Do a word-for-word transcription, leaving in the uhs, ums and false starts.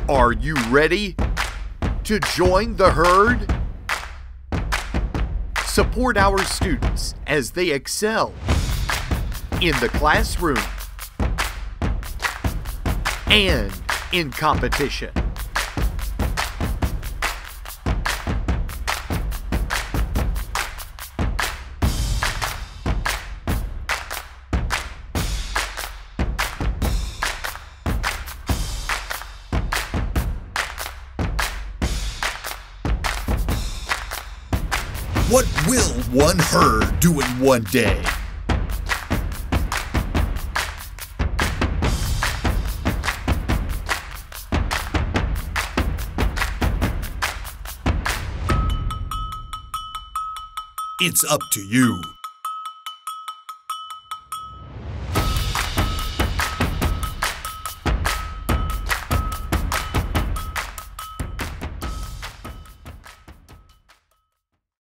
Are you ready to join the herd? Support our students as they excel in the classroom and in competition. What will one herd do in one day? It's up to you.